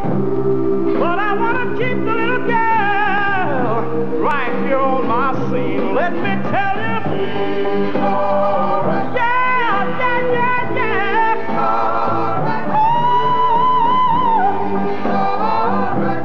But I want to keep the little girl right here on my scene. Let me tell you. All right. Yeah, yeah, yeah, yeah. All right. All right.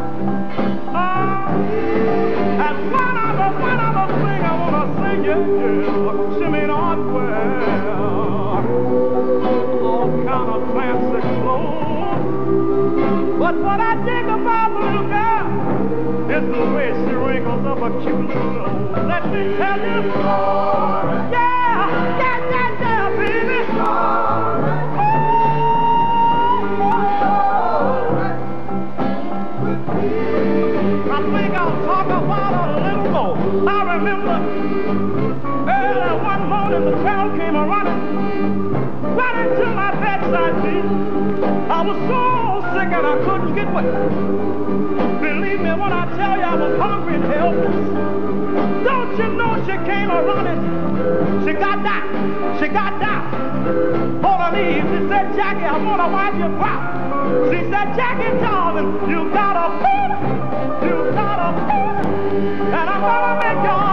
And one other thing I want to sing you, yeah. Shimmy on well. All kind of fancy clothes. But what I dig about the little girl is the way she wrinkles up a cute little nose. Let me tell you. Yeah, yeah, yeah, yeah, baby. I think I'll talk about her a little more. I remember early one morning the crowd came running to my bedside seat. I was so sick and I couldn't get well. Believe me when I tell you I was hungry and helpless. Don't you know she came running? She got down. She got down on her knees. She said, Jackie, I want to wipe your brow. She said, Jackie, darling, you got a fever. You got a fever. And I'm going to make your